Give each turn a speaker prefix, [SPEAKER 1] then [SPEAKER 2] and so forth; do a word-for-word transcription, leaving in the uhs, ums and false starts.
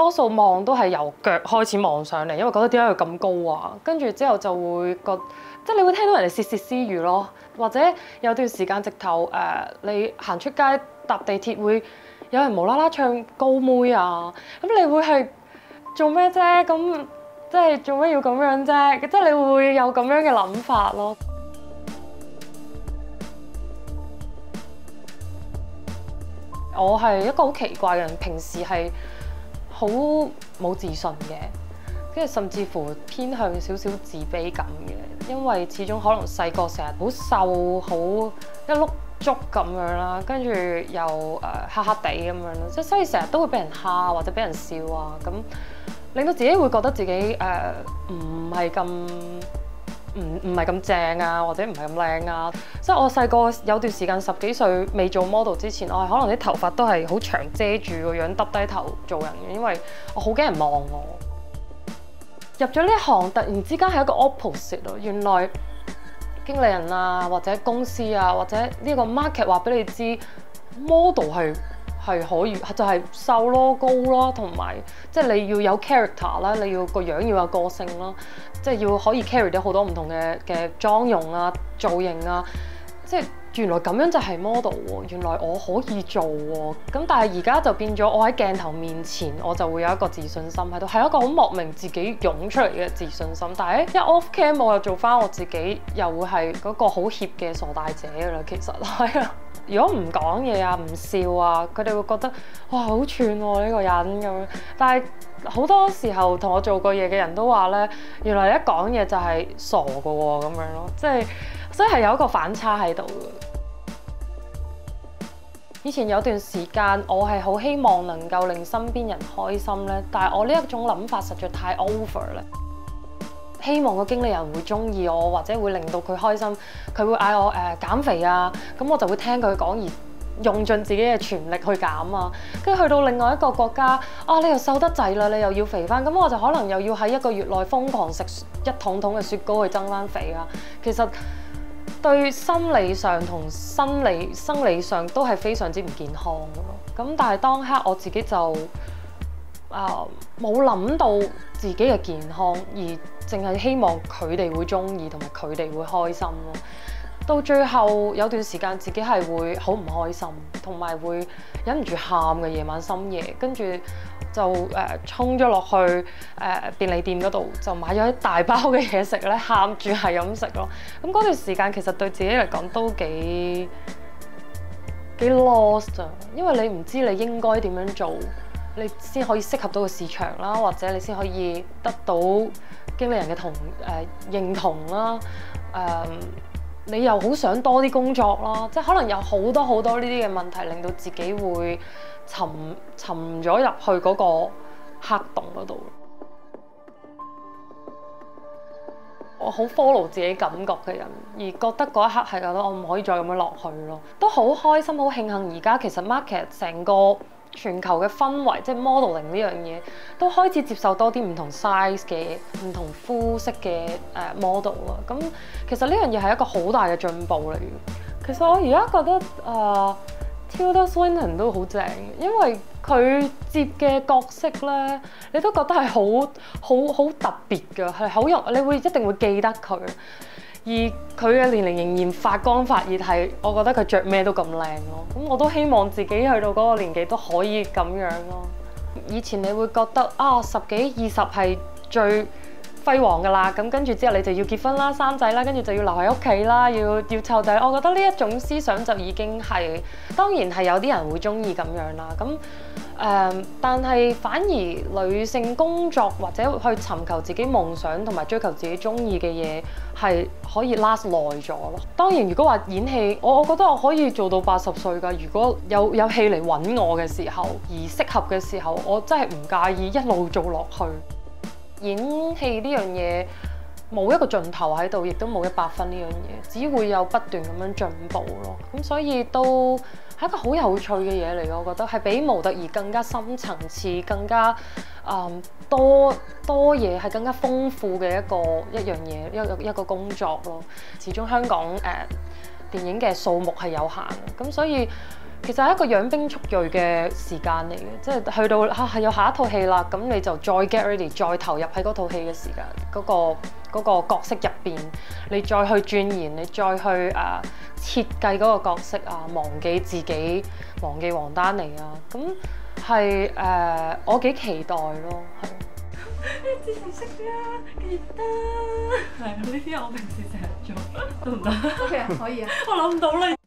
[SPEAKER 1] 多數望都係由腳開始望上嚟，因為覺得點解佢咁高啊？跟住之後就會覺，即係你會聽到人哋竊竊私語咯，或者有段時間直頭誒、呃，你行出街搭地鐵會有人無啦啦唱高妹啊，咁你會係做咩啫？咁即係做咩要咁樣啫？即係你會有咁樣嘅諗法咯。我係一個好奇怪嘅人，平時係好冇自信嘅，跟住甚至乎偏向少少自卑感嘅，因為始終可能細個成日好瘦，好一碌竹咁樣啦，跟住又誒黑黑地咁樣咯，即係所以成日都會俾人蝦或者俾人笑啊，咁令到自己會覺得自己誒唔係咁。唔唔係咁正啊，或者唔係咁靚啊，所以我細個有段時間十幾歲未做 model 之前，我係可能啲頭髮都係好長遮住個樣，耷低頭做人嘅，因為我好驚人望我。入咗呢一行，突然之間係一個 opposite 咯，原來經理人啊，或者公司啊，或者呢個 market 話俾你知 model 係係可以，就係瘦咯、高咯，同埋即係你要有 character 啦，你要個樣要有個性啦。即係要可以 carry 到好多唔同嘅嘅妝容啊、造型啊，即係原來咁樣就係 model 喎，原來我可以做喎。咁但係而家就變咗，我喺鏡頭面前我就會有一個自信心喺度，係一個好莫名自己湧出嚟嘅自信心。但係一 off cam 我又做翻我自己，又會係嗰個好怯嘅傻大姐㗎啦。其實係啊，如果唔講嘢啊、唔笑啊，佢哋會覺得哇好串喎呢個人咁樣。但係好多時候同我做過嘢嘅人都話咧，原來你一講嘢就係傻㗎喎咁樣咯，即係所以係有一個反差喺度嘅。以前有段時間我係好希望能夠令身邊人開心咧，但係我呢一種諗法實在太 over 啦。希望個經理人會中意我，或者會令到佢開心，佢會嗌我誒、呃、減肥啊，咁我就會聽佢講而用盡自己嘅全力去減啊。跟住去到另外一個國家，啊你又瘦得滯啦，你又要肥翻，咁我就可能又要喺一個月內瘋狂食一桶桶嘅雪糕去增翻肥啊。其實對心理上同生理生理上都係非常之唔健康嘅咯。咁但係當刻我自己就啊冇諗到自己嘅健康，而淨係希望佢哋會中意同埋佢哋會開心咯。到最後有段時間自己係會好唔開心，同埋會忍唔住喊嘅夜晚深夜，跟住就誒衝咗落去誒、呃、便利店嗰度，就買咗一大包嘅嘢食咧，喊住係咁食咯。咁嗰段時間其實對自己嚟講都幾幾 lost 啊，因為你唔知你應該點樣做，你先可以適合到個市場啦，或者你先可以得到經理人嘅同誒、呃、認同啦，誒、呃。你又好想多啲工作啦，即係可能有好多好多呢啲嘅問題，令到自己會沉沉咗入去嗰個黑洞嗰度。我好 follow 自己感覺嘅人，而覺得嗰一刻係覺得我唔可以再咁樣落去咯。都好開心，好慶幸而家其實 market 成個全球嘅氛圍，即係 modeling 呢樣嘢，都開始接受多啲唔同 size 嘅、唔同膚色嘅誒 model 啦。咁其實呢樣嘢係一個好大嘅進步嚟嘅。其實我而家覺得誒 Tilda Swinton 都好正，因為佢接嘅角色咧，你都覺得係好好好特別㗎，係好有你會一定會記得佢。而佢嘅年齡仍然發光發熱，係我覺得佢着咩都咁靚咯。咁我都希望自己去到嗰個年紀都可以咁樣咯。以前你會覺得啊，十幾二十係最輝煌㗎啦，咁跟住之後你就要結婚啦、生仔啦，跟住就要留喺屋企啦，要要湊仔。我覺得呢一種思想就已經係，當然係有啲人會中意咁樣啦。咁誒、呃，但係反而女性工作或者去尋求自己夢想同埋追求自己中意嘅嘢，係可以 last 耐咗咯。當然，如果話演戲，我我覺得我可以做到八十歲㗎。如果有有戲嚟揾我嘅時候，而適合嘅時候，我真係唔介意一路做落去。演戲呢樣嘢冇一個盡頭喺度，亦都冇一百分呢樣嘢，只會有不斷咁樣進步咯。咁所以都係一個好有趣嘅嘢嚟嘅，我覺得係比模特兒更加深層次、更加誒、嗯、多多嘢，係更加豐富嘅一個一樣嘢，一個一個工作咯。始終香港誒、呃、電影嘅數目係有限嘅，咁所以其實係一個養兵蓄銳嘅時間嚟嘅，即係去到嚇係有下一套戲啦，咁你就再 get ready，再投入喺嗰套戲嘅時間，嗰、嗰個嗰個角色入邊，你再去鑽研，你再去誒、呃、設計嗰個角色啊，忘記自己，忘記王丹妮啊，咁係誒我幾期待咯，係。
[SPEAKER 2] 你之前識啦，記得係啊，呢啲我平時成日做，得唔得？OK 啊，可以啊，我諗到啦。